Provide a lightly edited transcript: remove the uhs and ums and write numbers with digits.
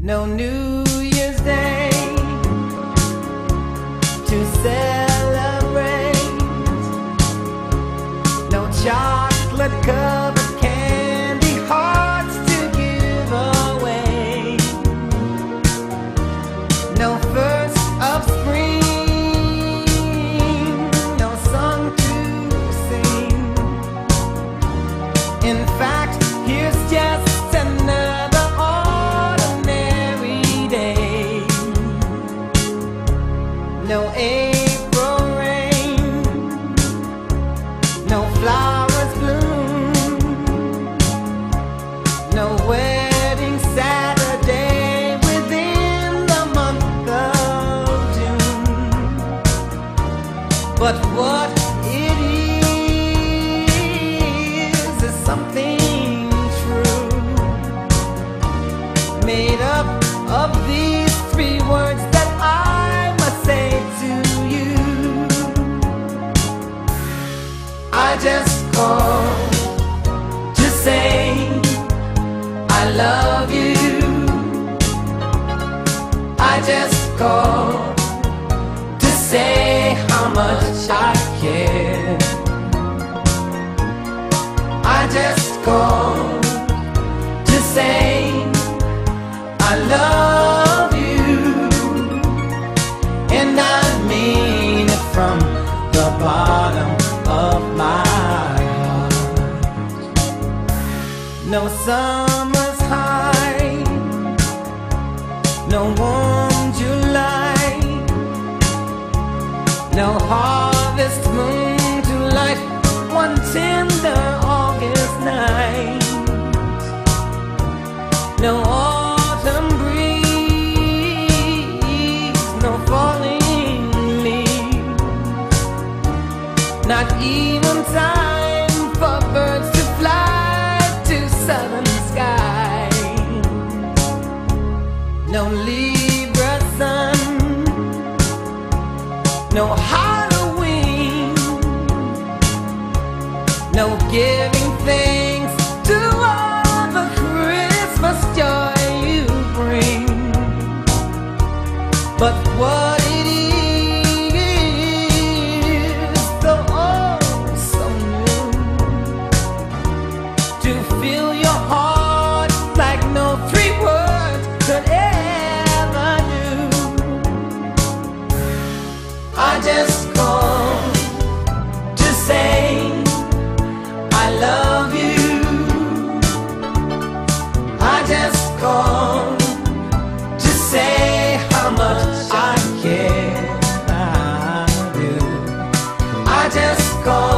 No New Year's Day to celebrate, no chocolate covered candy hearts to give away, no first of spring, no song to sing. In fact, here's just another ordinary day. No April rain, no flowers bloom, no wedding Saturday within the month of June. But what it is something true, made up of these three words that I must say to you. I just called to say I love you. I just called to say how much I care. I just called to say I love you, and I mean it from the bottom of my heart. No summer's high, no warm July, no harvest moon to light one tender August night, no autumn breeze, no falling leaves, not even time for birds to fly to southern skies, no Libra sun, no Halloween, no giving thanks to all the Christmas joy you bring. But what it is, so oh so new, to fill your heart like no three words could ever do. I just called to say I love you. I just called to say how much I care. I do. I just called